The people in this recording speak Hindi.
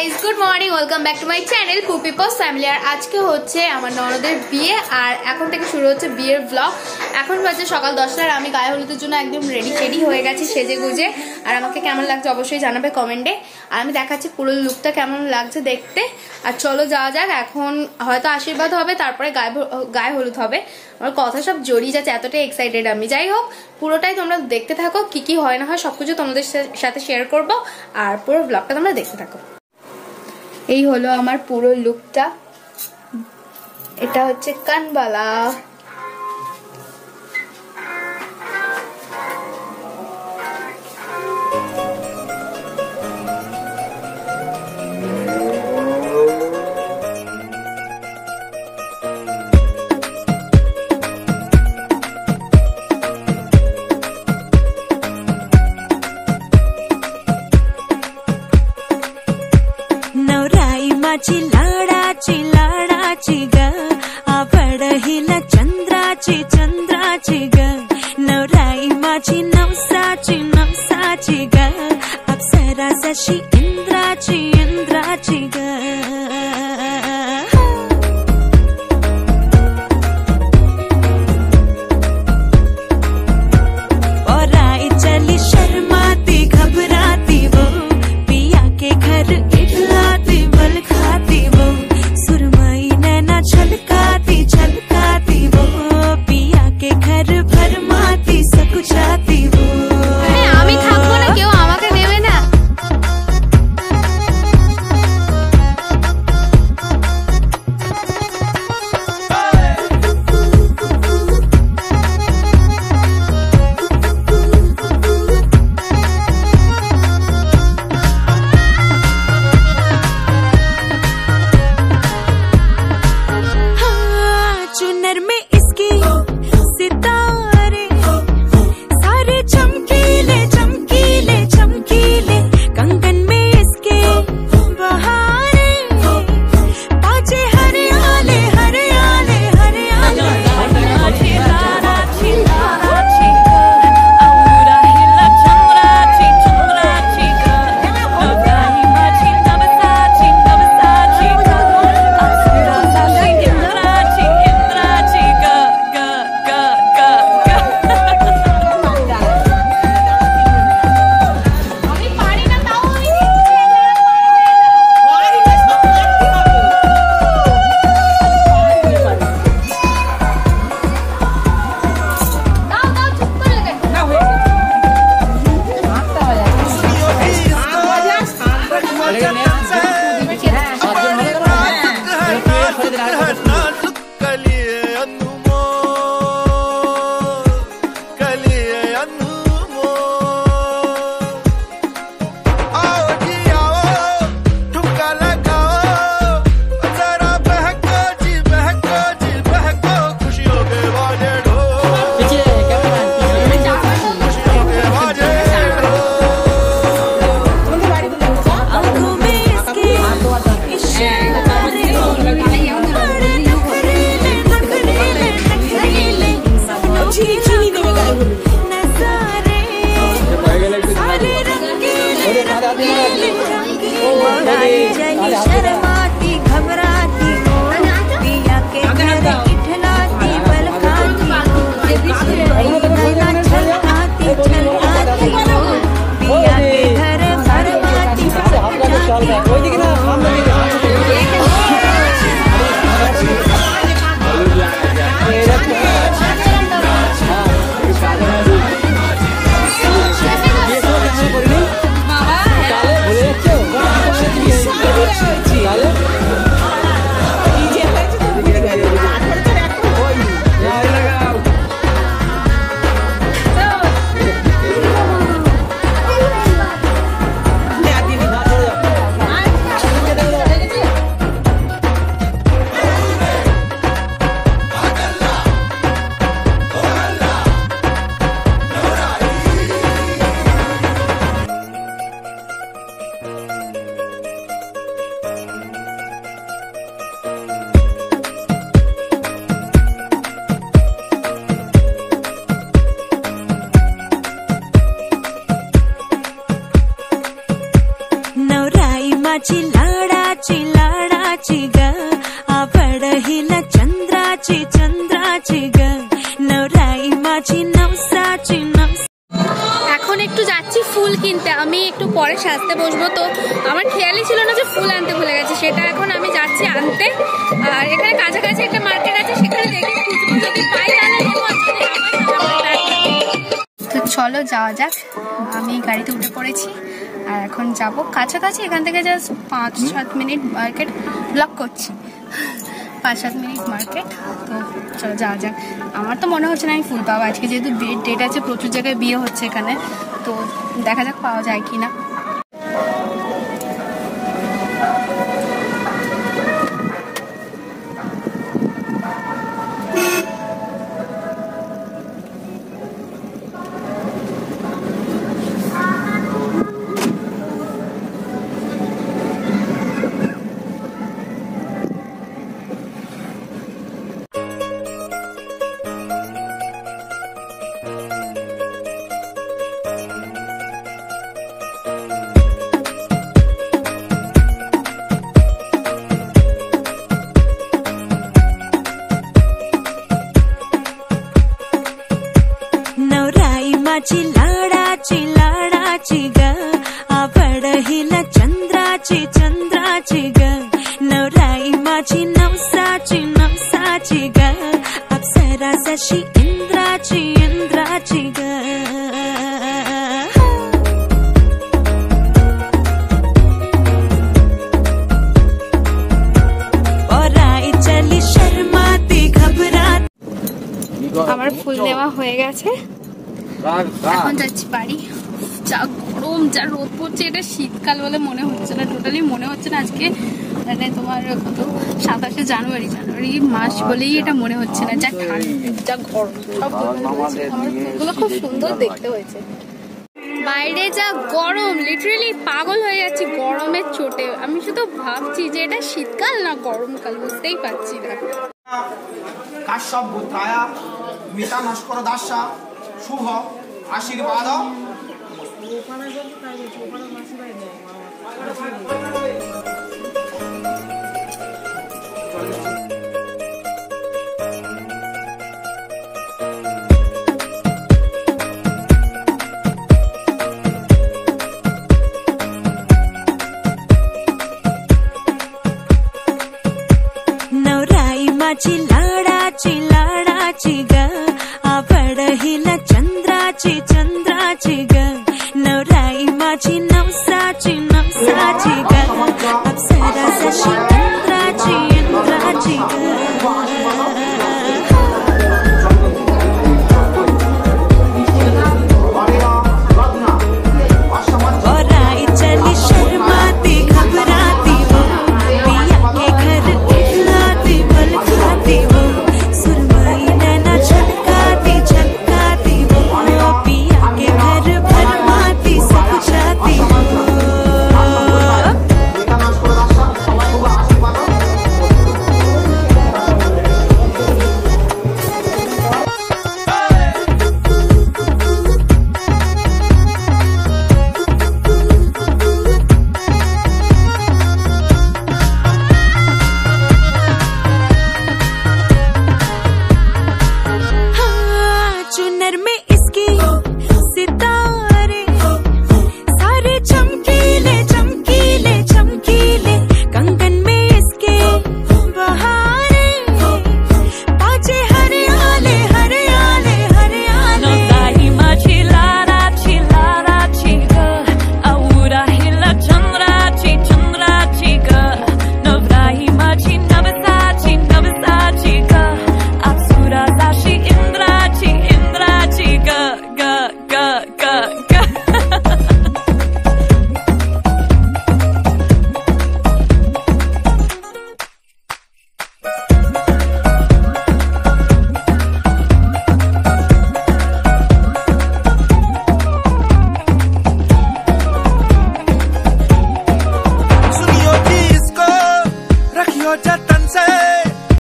Guys good morning, welcome back to my channel পুপি পস ফ্যামিলি। আর আজকে হচ্ছে আমার ননদের বিয়ে, আর এখন থেকে শুরু হচ্ছে বিয়ের ব্লগ। এখন বাজে সকাল 10টার। আমি গায়ে হলুদের জন্য একদম রেডি হয়ে গেছি সেজে গুজে। আর আমাকে কেমন লাগছে অবশ্যই জানাবে কমেন্টে। আর আমি দেখাচ্ছি পুরো লুকটা কেমন লাগছে দেখতে। আর চলো যাওয়া যাক। এখন হয়তো আশীর্বাদ হবে, তারপরে গায়ে হলুদ হবে। আমার কথা সব জড়িয়ে যাচ্ছে, এতটাই এক্সাইটেড আমি। যাই হোক, পুরোটাই তোমরা দেখতে থাকো, কি কি হয় না হয় সবকিছু তোমাদের সাথে শেয়ার করব। আর পুরো ব্লগটা তোমরা দেখতে থাকো। এই হলো আমার পুরো লুকটা। এটা হচ্ছে কানবালা। लाडाची लाडाची ग आवड हिला चंद्राची चंद्राची ग नवराई माझी नवसाची नवसाची ग अप्सरा जशी इंद्राची इंद्राची ग औराई चली शर्माती घबराती वो पिया के घर इठलाती बल खाती वो सुरमई नैना छलकाती छलकाती वो पिया के घर भरमाती सकुचाती वो আমি থাকবো না, কেউ আমাকে নেবে না। चुनर में इसकी सितारे सारे चमकीले चमकीले चमकीले कंगन में इसके बहारे ताजे हरियाले हरियाले हरियाले शर्माती घबराती पिया के घर इठलाती बल खाती नैना छलकाती छलकाती पिया के घर भरमाती माझी लाड चंद्राची ग आवडहिला चंद्राची चंद्राची ग नवराई माझी नवसाची नवसा। এখন একটু যাচ্ছি ফুল কিনতে, আমি একটু পরে সাজতে বসবো, তো আমার খেয়ালই ছিল না যে ফুল আনতে ভুলে গেছি, সেটা এখন আমি যাচ্ছি আনতে। আর এখানে কাছাকাছি একটা মার্কেট আছে, সেখানে দেখে খুঁজবো, যদি পাই তাহলে নেবো, আর যদি না পাই তো চলো যাওয়া যাক। আমি গাড়িতে উঠে পড়েছি আর এখন যাব কাছাকাছি, এখান থেকে জাস্ট 5-7 মিনিট মার্কেট ব্লক করছি, 5-7 মিনিট মার্কেট। তো চলো যাওয়া যাক। আমার তো মনে হচ্ছে না আমি ফুল পাবো আজকে, যেহেতু বিয়ের ডেট আছে, প্রচুর জায়গায় বিয়ে হচ্ছে এখানে, তো দেখা যাক পাওয়া যায় কি না। माझी लाडाची लाडाची ग आवडहिला चंद्राची चंद्राची ग नवराई माझी नवसाची नवसाची ग अप्सरा जशी इंद्राची इंद्राची ग ओराई चली शर्माती घबराती। আমার ফুল নেওয়া হয়ে গেছে, এখন যাচ্ছি বাড়ি। যা গরম, যা রোদ পড়ছে, এটা শীতকাল বলে মনে হচ্ছে না, টোটালি মনে হচ্ছে না আজকে মানে তোমার কত 27শে জানুয়ারি মাস বলেই এটা মনে হচ্ছে না, যা ঠান্ডা, যা গরম। সব ফুলগুলো খুব সুন্দর দেখতে হয়েছে, বাইরে যা গরম, লিটারেলি পাগল হয়ে যাচ্ছি গরমের চোটে। আমি শুধু ভাবছি যে এটা শীতকাল না গরমকাল, বুঝতেই পারছি না। কাশ্যপ গোত্রায়া মিতা নস্কর দাসা শুভ আশীর্বাদ। नवराई माझी लाडाची लाडाची ग आवडहिला चंद्राची चंद्राची ग नवराई माझी नवसाची नवसाची ग अप्सरा जशी इंद्राची इंद्राची ग ओराई चली शर्माती घबराती वो पिया के घर इखलाती बल खाती वो सुरमई नैना झलकाती झलकाती वो पिया के घर भरमाती सब जाती वो। चुनर में इसकी सितारे सारे चमकीले चमकीले चमकीले कंगन में इसके बहारे पाचे हरियाले हरियाले हरियाले। नवराई माझी लाडाची लाडाची ग आवडहिला चंद्राची चंद्राची ग नवराई माझी नवसाची नवसाची ग अप्सरा जशी इंद्राची इंद्राची ग ग ग ग